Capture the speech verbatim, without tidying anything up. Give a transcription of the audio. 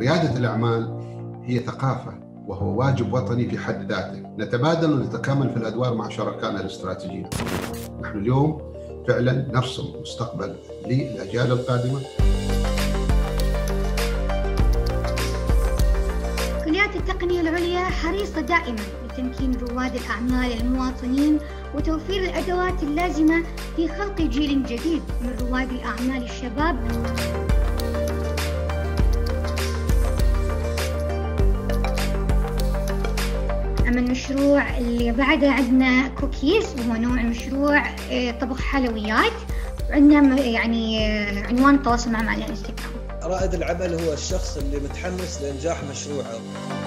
ريادة الأعمال هي ثقافة وهو واجب وطني في حد ذاته، نتبادل ونتكامل في الأدوار مع شركائنا الاستراتيجيين. نحن اليوم فعلا نرسم مستقبل للأجيال القادمة. كليات التقنية العليا حريصة دائما لتمكين رواد الأعمال المواطنين وتوفير الأدوات اللازمة في خلق جيل جديد من رواد الأعمال الشباب. أما المشروع اللي بعده عندنا كوكيز، وهو نوع مشروع طبخ حلويات، عندنا يعني عنوان تواصل معنا على الانستغرام. رائد العمل هو الشخص اللي متحمس لإنجاح مشروعه.